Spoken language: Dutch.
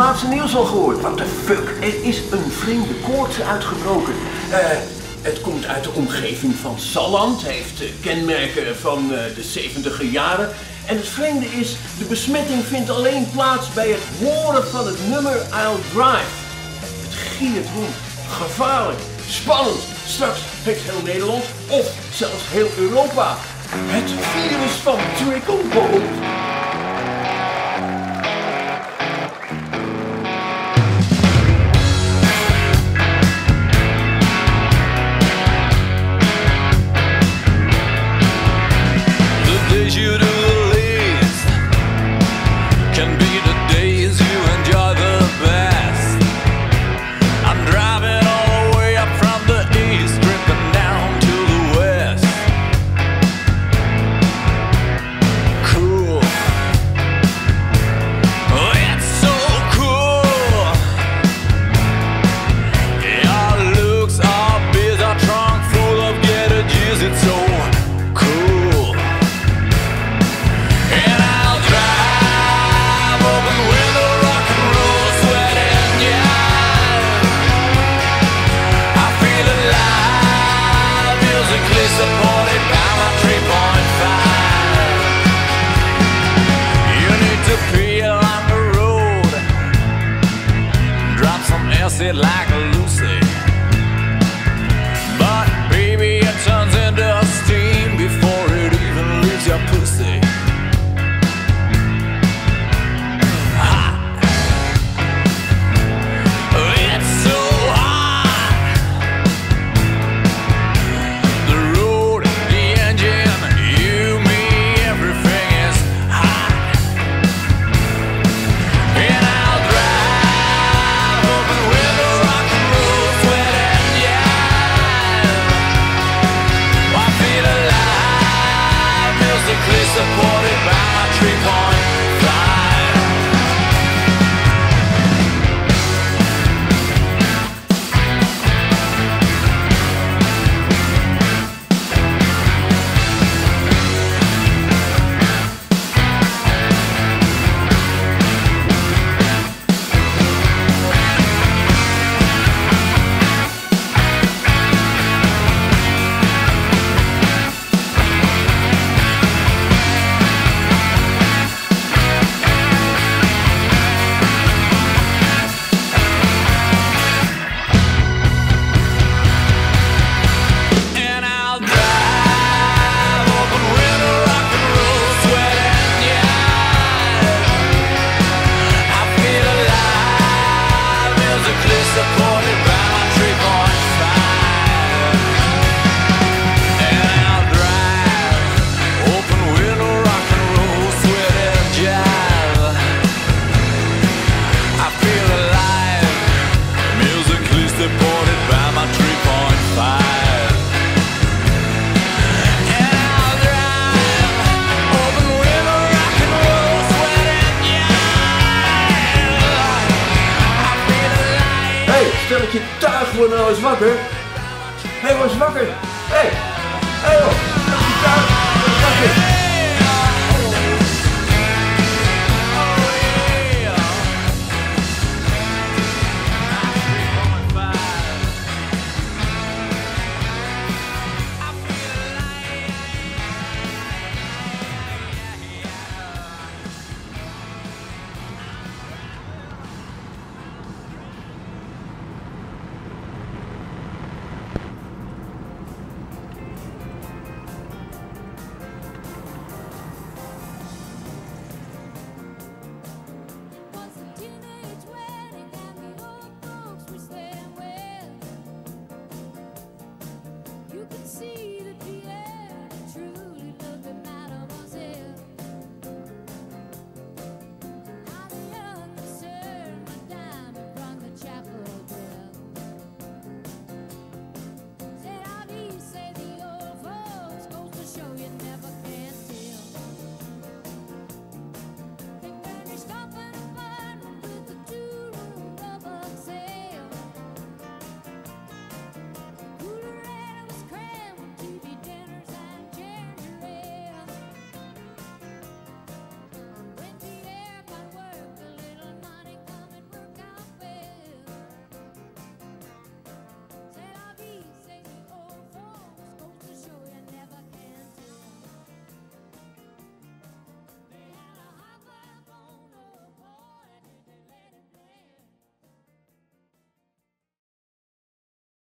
laatste nieuws al gehoord? What the fuck? Er is een vreemde koorts uitgebroken. Het komt uit de omgeving van Salland, heeft kenmerken van de 70e jaren. En het vreemde is, de besmetting vindt alleen plaats bij het horen van het nummer I'll Drive. Het giert rond, gevaarlijk, spannend. Straks heeft heel Nederland, of zelfs heel Europa, het virus van Trickle-Bolt. Like a Lucy, but baby it turns into steam before it even leaves your pussy. Hot. It's so hot. The road, the engine, you, me, everything is hot. And I'll drive open window. Supported by my 3.5. Stelletje tuig, word nou eens wakker. Hé, word eens wakker. Hé, joh, stelletje tuig, word eens wakker.